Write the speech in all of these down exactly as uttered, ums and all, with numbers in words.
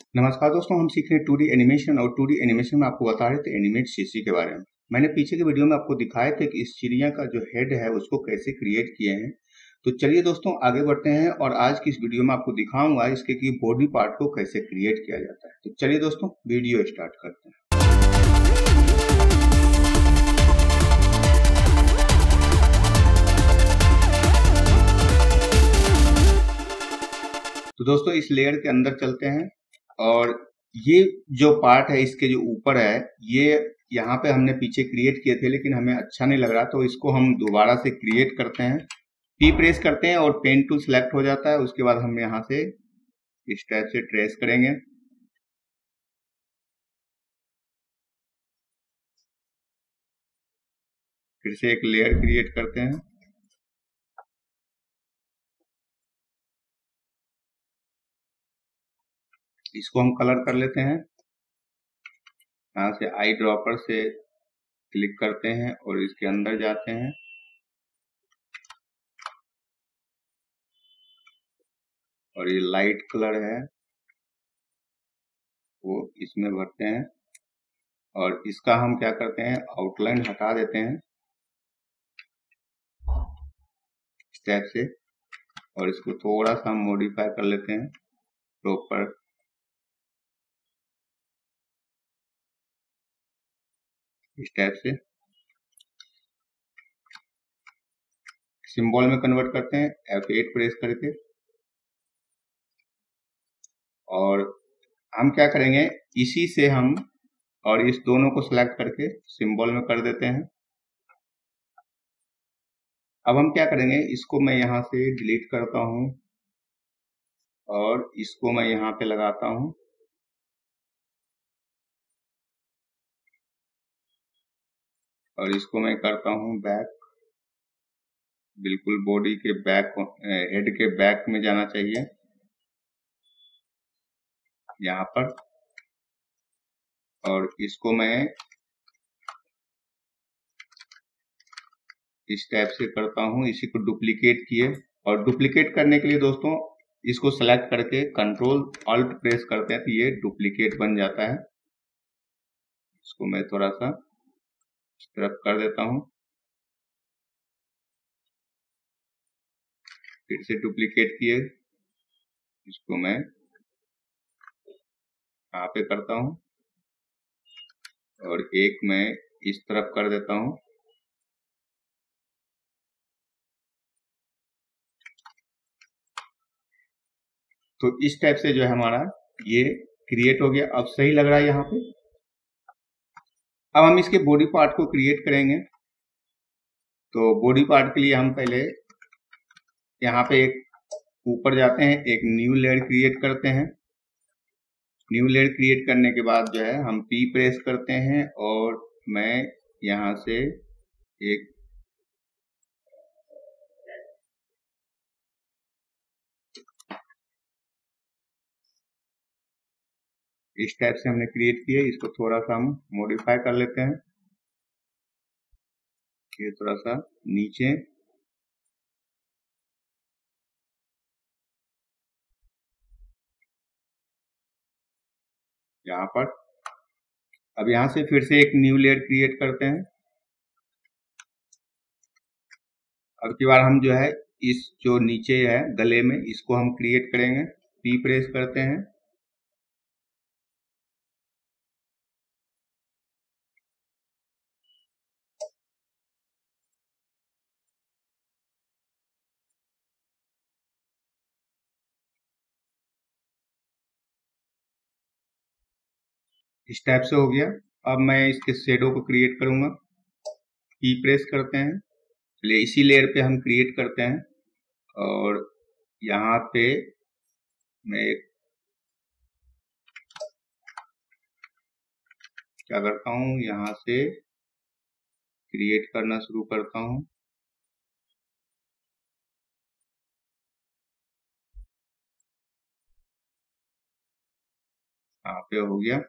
नमस्कार दोस्तों, हम सीख रहे हैं टू डी एनिमेशन और टू डी एनिमेशन में आपको बता रहे थे एनिमेट सीसी के बारे में। मैंने पीछे के वीडियो में आपको दिखाए थे कि इस चिड़िया का जो हेड है उसको कैसे क्रिएट किए हैं। तो चलिए दोस्तों आगे बढ़ते हैं और आज की इस वीडियो में आपको दिखाऊंगा इसके कि बॉडी पार्ट को कैसे क्रिएट किया जाता है। तो चलिए दोस्तों वीडियो स्टार्ट करते हैं। तो दोस्तों इस लेयर के अंदर चलते हैं और ये जो पार्ट है इसके जो ऊपर है ये यहाँ पे हमने पीछे क्रिएट किए थे लेकिन हमें अच्छा नहीं लग रहा, तो इसको हम दोबारा से क्रिएट करते हैं। पी प्रेस करते हैं और पेन टूल सेलेक्ट हो जाता है। उसके बाद हम यहाँ से इस टाइप से ट्रेस करेंगे। फिर से एक लेयर क्रिएट करते हैं। इसको हम कलर कर लेते हैं। यहाँ से आई ड्रॉपर से क्लिक करते हैं और इसके अंदर जाते हैं और ये लाइट कलर है वो इसमें भरते हैं और इसका हम क्या करते हैं आउटलाइन हटा देते हैं इस टाइप से और इसको थोड़ा सा हम मॉडिफाई कर लेते हैं प्रॉपर। इस टाइप से सिंबल में कन्वर्ट करते हैं एफ एट प्रेस करके और हम क्या करेंगे इसी से हम और इस दोनों को सिलेक्ट करके सिंबल में कर देते हैं। अब हम क्या करेंगे इसको मैं यहाँ से डिलीट करता हूँ और इसको मैं यहाँ पे लगाता हूँ और इसको मैं करता हूँ बैक। बिल्कुल बॉडी के बैक हेड के बैक में जाना चाहिए यहाँ पर और इसको मैं इस टाइप से करता हूँ। इसी को डुप्लीकेट किए और डुप्लीकेट करने के लिए दोस्तों इसको सेलेक्ट करके कंट्रोल ऑल्ट प्रेस करते हैं तो ये डुप्लीकेट बन जाता है। इसको मैं थोड़ा सा इस तरफ कर देता हूँ। फिर से डुप्लीकेट किए, इसको मैं यहाँ पे करता हूँ और एक मैं इस तरफ कर देता हूँ। तो इस टाइप से जो है हमारा ये क्रिएट हो गया। अब सही लग रहा है यहाँ पे। अब हम इसके बॉडी पार्ट को क्रिएट करेंगे। तो बॉडी पार्ट के लिए हम पहले यहाँ पे एक ऊपर जाते हैं, एक न्यू लेयर क्रिएट करते हैं। न्यू लेयर क्रिएट करने के बाद जो है हम पी प्रेस करते हैं और मैं यहाँ से एक इस टाइप से हमने क्रिएट किया। इसको थोड़ा सा हम मॉडिफाई कर लेते हैं। ये थोड़ा सा नीचे यहाँ पर। अब यहाँ से फिर से एक न्यू लेयर क्रिएट करते हैं। अब की बार हम जो है इस जो नीचे है गले में इसको हम क्रिएट करेंगे। पी प्रेस करते हैं इस टाइप से हो गया। अब मैं इसके शेडो को क्रिएट करूंगा। पी प्रेस करते हैं, चलिए इसी लेयर पे हम क्रिएट करते हैं और यहाँ पे मैं एक क्या करता हूँ यहाँ से क्रिएट करना शुरू करता हूँ। यहाँ पे हो गया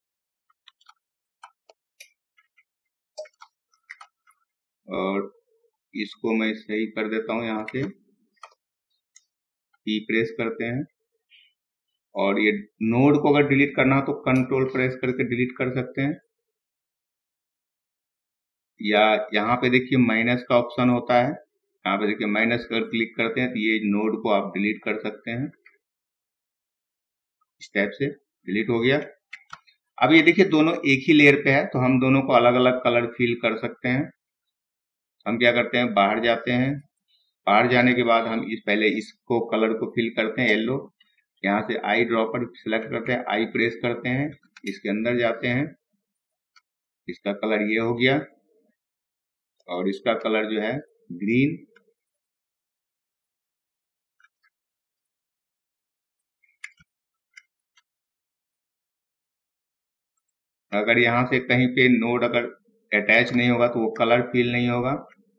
और इसको मैं सही कर देता हूँ। यहाँ से पी प्रेस करते हैं और ये नोड को अगर डिलीट करना हो तो कंट्रोल प्रेस करके डिलीट कर सकते हैं, या यहाँ पे देखिए माइनस का ऑप्शन होता है, यहाँ पे देखिए माइनस कर क्लिक करते हैं तो ये नोड को आप डिलीट कर सकते हैं। इस टाइप से डिलीट हो गया। अब ये देखिए दोनों एक ही लेयर पे है, तो हम दोनों को अलग अलग कलर फिल कर सकते हैं। हम क्या करते हैं, बाहर जाते हैं, बाहर जाने के बाद हम इस पहले इसको कलर को फिल करते हैं येलो। यहाँ से आई ड्रॉपर सिलेक्ट करते हैं, आई प्रेस करते हैं, इसके अंदर जाते हैं, इसका कलर ये हो गया और इसका कलर जो है ग्रीन। अगर यहाँ से कहीं पे नोड अगर अटैच नहीं होगा तो वो कलर फिल नहीं होगा।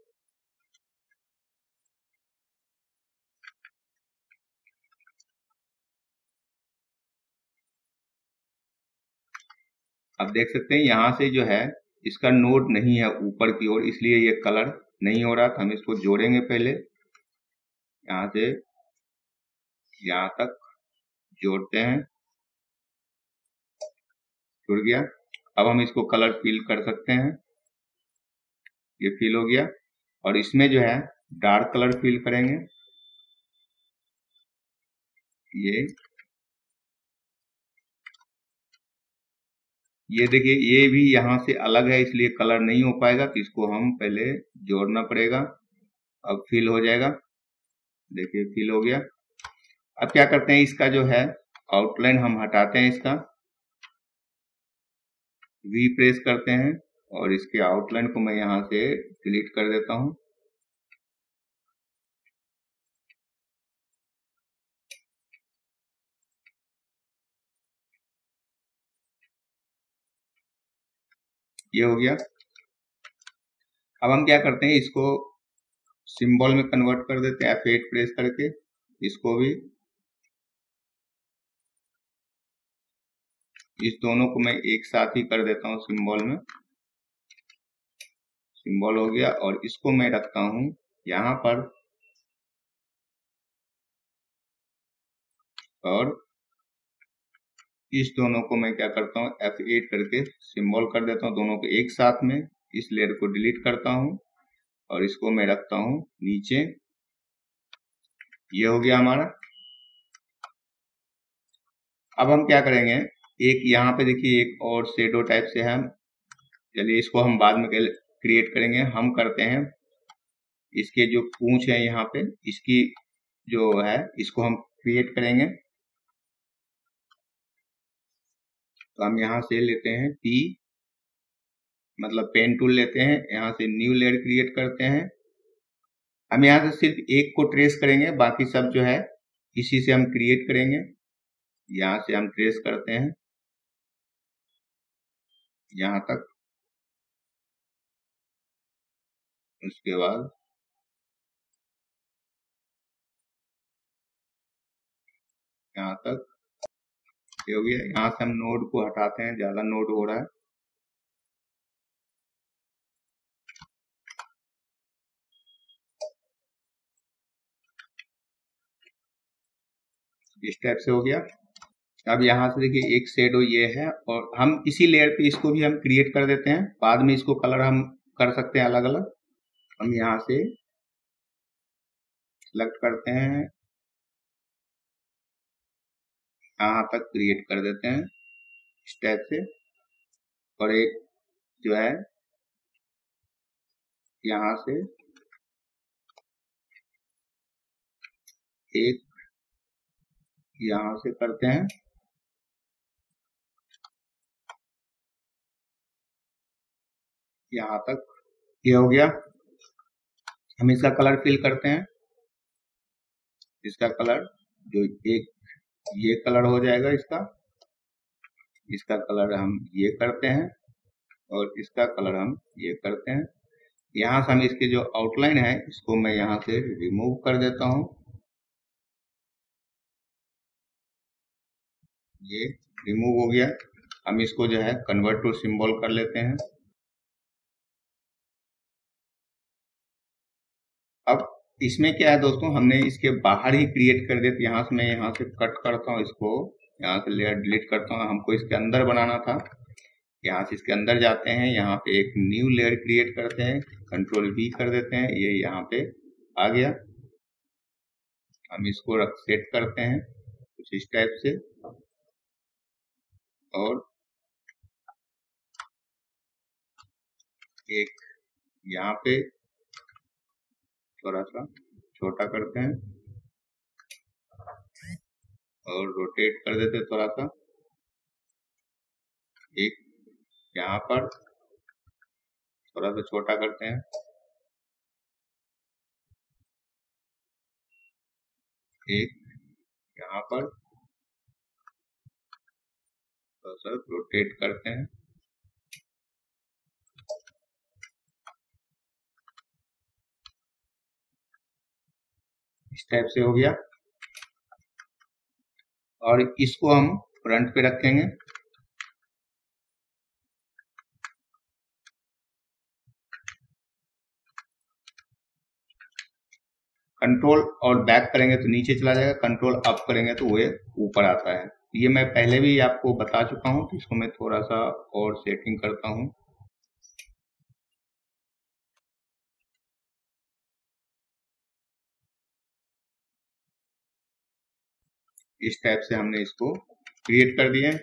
अब देख सकते हैं यहाँ से जो है इसका नोड नहीं है ऊपर की ओर, इसलिए ये कलर नहीं हो रहा था। हम इसको जोड़ेंगे पहले, यहाँ से यहाँ तक जोड़ते हैं, जुड़ गया। अब हम इसको कलर फिल कर सकते हैं, ये फिल हो गया। और इसमें जो है डार्क कलर फिल करेंगे, ये ये देखिए ये भी यहाँ से अलग है इसलिए कलर नहीं हो पाएगा, तो इसको हम पहले जोड़ना पड़ेगा। अब फिल हो जाएगा, देखिए फिल हो गया। अब क्या करते हैं, इसका जो है आउटलाइन हम हटाते हैं, इसका वी प्रेस करते हैं और इसके आउटलाइन को मैं यहाँ से डिलीट कर देता हूँ। ये हो गया। अब हम क्या करते हैं, इसको सिंबल में कन्वर्ट कर देते हैं, एफ एट प्रेस करके। इसको भी, इस दोनों को मैं एक साथ ही कर देता हूँ सिंबल में। सिंबल हो गया और इसको मैं रखता हूँ यहाँ पर, और इस दोनों को मैं क्या करता हूँ, एफ एट करके सिंबल कर देता हूँ दोनों को एक साथ में। इस लेयर को डिलीट करता हूँ और इसको मैं रखता हूँ नीचे। ये हो गया हमारा। अब हम क्या करेंगे, एक यहाँ पे देखिए एक और शेडो टाइप से है, चलिए इसको हम बाद में क्रिएट करेंगे। हम करते हैं इसके जो पूंछ है यहाँ पे, इसकी जो है इसको हम क्रिएट करेंगे। तो हम यहाँ से लेते हैं पी, मतलब पेन टूल लेते हैं, यहाँ से न्यू लेयर क्रिएट करते हैं। हम यहाँ से सिर्फ एक को ट्रेस करेंगे, बाकी सब जो है इसी से हम क्रिएट करेंगे। यहाँ से हम ट्रेस करते हैं यहाँ तक, उसके बाद यहाँ तक ये हो गया। यहाँ से हम नोड को हटाते हैं, ज्यादा नोड हो रहा है। इस टाइप से हो गया। अब यहाँ से देखिए एक शेडो ये है, और हम इसी लेयर पे इसको भी हम क्रिएट कर देते हैं, बाद में इसको कलर हम कर सकते हैं अलग अलग। हम यहाँ से सेलेक्ट करते हैं, यहाँ तक क्रिएट कर देते हैं इस टाइप से। और एक जो है यहाँ से एक यहाँ से करते हैं, यहाँ तक। ये हो गया। हम इसका कलर फिल करते हैं, इसका कलर जो एक ये कलर हो जाएगा इसका, इसका कलर हम ये करते हैं और इसका कलर हम ये करते हैं। यहाँ से हम इसके जो आउटलाइन है इसको मैं यहाँ से रिमूव कर देता हूँ, ये रिमूव हो गया। हम इसको जो है कन्वर्ट टू सिंबल कर लेते हैं। अब इसमें क्या है दोस्तों, हमने इसके बाहर ही क्रिएट कर दिया, तो यहाँ से मैं यहाँ से कट करता हूँ इसको यहाँ से लेयर डिलीट करता हूँ। हमको इसके अंदर बनाना था, यहाँ से इसके अंदर जाते हैं, यहाँ पे एक न्यू लेयर क्रिएट करते हैं, कंट्रोल वी कर देते हैं, ये यहाँ पे आ गया। हम इसको रख सेट करते हैं कुछ इस टाइप से, और एक यहाँ पे थोड़ा सा छोटा करते हैं और रोटेट कर देते हैं थोड़ा सा। एक यहाँ पर थोड़ा सा छोटा करते हैं, एक यहाँ पर थोड़ा सा रोटेट करते हैं। इस टाइप से हो गया, और इसको हम फ्रंट पे रखेंगे। कंट्रोल और बैक करेंगे तो नीचे चला जाएगा, कंट्रोल अप करेंगे तो वो ऊपर आता है। ये मैं पहले भी आपको बता चुका हूँ, तो इसको मैं थोड़ा सा और सेटिंग करता हूँ। इस टाइप से हमने इसको क्रिएट कर दिए।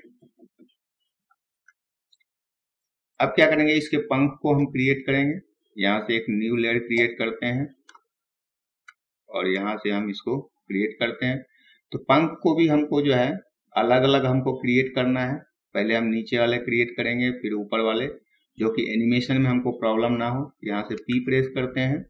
अब क्या करेंगे, इसके पंख को हम क्रिएट करेंगे। यहाँ से एक न्यू लेयर क्रिएट करते हैं और यहाँ से हम इसको क्रिएट करते हैं। तो पंख को भी हमको जो है अलग अलग हमको क्रिएट करना है। पहले हम नीचे वाले क्रिएट करेंगे, फिर ऊपर वाले, जो कि एनिमेशन में हमको प्रॉब्लम ना हो। यहाँ से पी प्रेस करते हैं,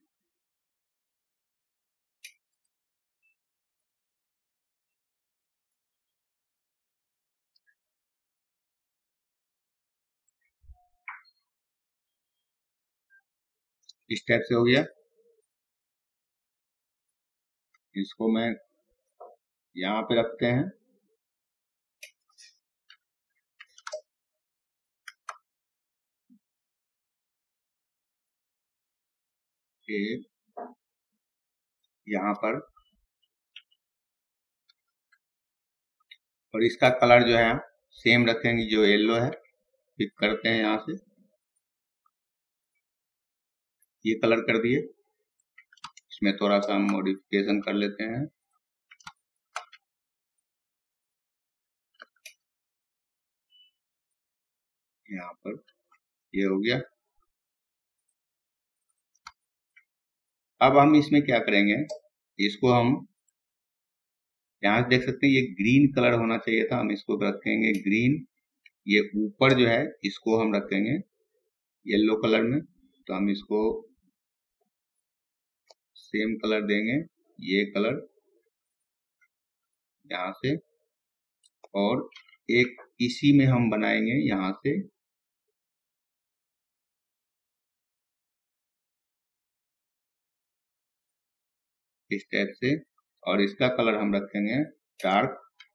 इस टाइप से हो गया। इसको मैं यहाँ पे रखते हैं, एक यहाँ पर, और इसका कलर जो है सेम रखेंगे जो येलो है। पिक करते हैं यहाँ से, ये कलर कर दिए। इसमें थोड़ा सा हम मॉडिफिकेशन कर लेते हैं। यहाँ पर ये हो गया। अब हम इसमें क्या करेंगे, इसको हम यहाँ से देख सकते हैं ये ग्रीन कलर होना चाहिए था, हम इसको रखेंगे ग्रीन। ये ऊपर जो है इसको हम रखेंगे येलो कलर में, तो हम इसको सेम कलर देंगे, ये कलर यहाँ से, और एक इसी में हम बनाएंगे यहाँ से इस टाइप से, और इसका कलर हम रखेंगे डार्क।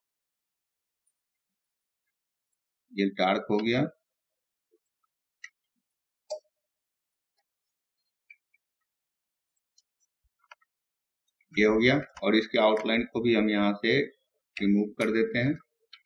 ये डार्क हो गया। ये हो गया, और इसके आउटलाइन को भी हम यहाँ से रिमूव कर देते हैं।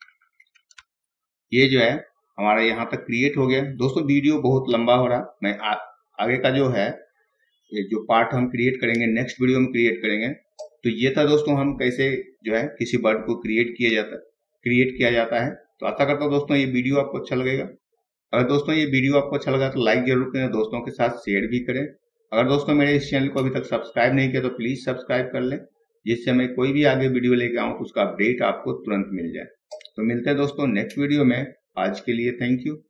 ये जो है हमारा यहाँ तक क्रिएट हो गया। दोस्तों वीडियो बहुत लंबा हो रहा, मैं आ, आगे का जो है ये जो पार्ट हम क्रिएट करेंगे नेक्स्ट वीडियो में क्रिएट करेंगे। तो ये था दोस्तों हम कैसे जो है किसी बर्ड को क्रिएट किया जाता क्रिएट किया जाता है। तो आशा करता हूँ दोस्तों ये वीडियो आपको अच्छा लगेगा। अगर दोस्तों ये वीडियो आपको अच्छा लगा तो लाइक जरूर करें, दोस्तों के साथ शेयर भी करें। अगर दोस्तों मेरे इस चैनल को अभी तक सब्सक्राइब नहीं किया तो प्लीज सब्सक्राइब कर लें, जिससे मैं कोई भी आगे वीडियो लेके आऊँ उसका अपडेट आपको तुरंत मिल जाए। तो मिलते हैं दोस्तों नेक्स्ट वीडियो में। आज के लिए थैंक यू।